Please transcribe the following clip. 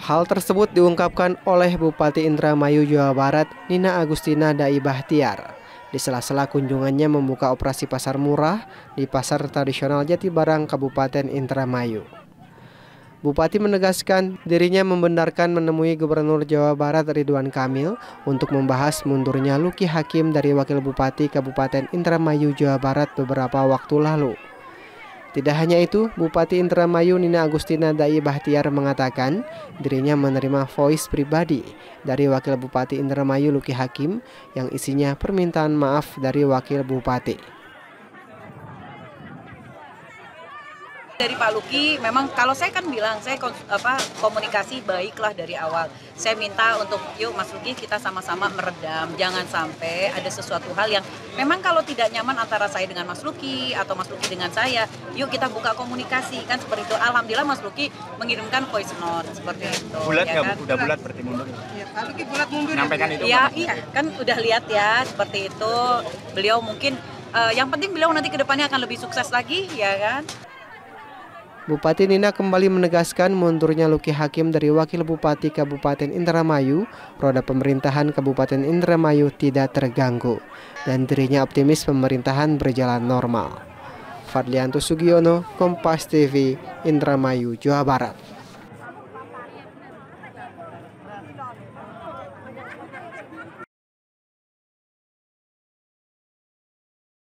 Hal tersebut diungkapkan oleh Bupati Indramayu, Jawa Barat, Nina Agustina Dai Bahtiar, di sela-sela kunjungannya membuka operasi pasar murah di Pasar Tradisional Jatibarang, Kabupaten Indramayu. Bupati menegaskan dirinya membenarkan menemui Gubernur Jawa Barat Ridwan Kamil untuk membahas mundurnya Luki Hakim dari Wakil Bupati Kabupaten Indramayu, Jawa Barat beberapa waktu lalu. Tidak hanya itu, Bupati Indramayu Nina Agustina Dai Bahtiar mengatakan dirinya menerima voice pribadi dari Wakil Bupati Indramayu Luki Hakim yang isinya permintaan maaf dari Wakil Bupati. Dari Pak Luki, memang kalau saya kan bilang, saya komunikasi baiklah dari awal. Saya minta untuk, yuk Mas Luki kita sama-sama meredam, jangan sampai ada sesuatu hal yang memang kalau tidak nyaman antara saya dengan Mas Luki atau Mas Luki dengan saya, yuk kita buka komunikasi, kan seperti itu. Alhamdulillah Mas Luki mengirimkan voice note seperti itu. Bulat ya kan? Udah bulat berarti mundur. Ya, Pak Luki bulat mundur. Menyampaikan itu. Ya, iya, kan udah lihat ya seperti itu. Beliau mungkin yang penting beliau nanti ke depannya akan lebih sukses lagi, ya kan? Bupati Nina kembali menegaskan mundurnya Luki Hakim dari Wakil Bupati Kabupaten Indramayu, roda pemerintahan Kabupaten Indramayu tidak terganggu, dan dirinya optimis pemerintahan berjalan normal. Fadlianto Sugiono, Kompas TV, Indramayu, Jawa Barat.